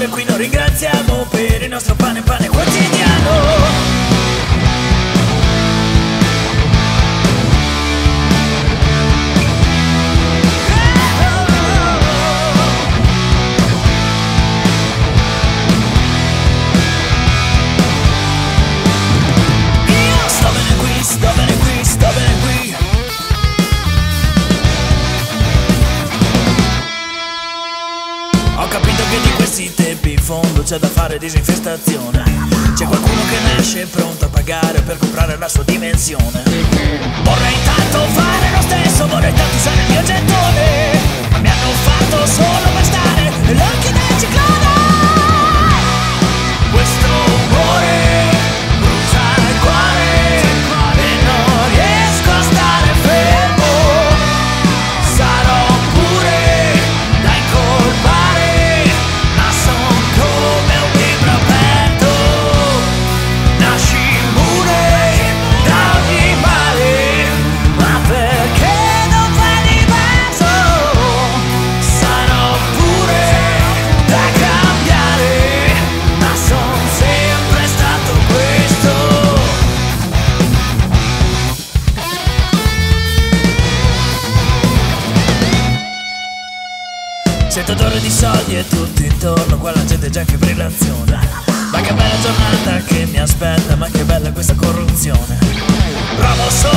e qui lo ringraziamo per il nostro pane quotidiano. Ho capito che di questi tempi in fondo c'è da fare disinfestazione. C'è qualcuno che nasce pronto a pagare per comprare la sua dimensione. Vorrei tanto fare lo stesso, vorrei tanto usare il mio gettone, ma mi hanno fatto solo per stare nell'occhio del ciclone. Questo umore brucia il cuore e non riesco a stare fermo. Sarò pure da incolpare, ma son come un libro aperto. Nasci immune da ogni male, ma perché non fai diverso? Sarò pure da cambiare, ma son sempre stato questo. Sento odore di soldi e tutto intorno, qua la gente già che brillaziona. Ma che bella giornata che mi aspetta, ma che bella questa corruzione. Provo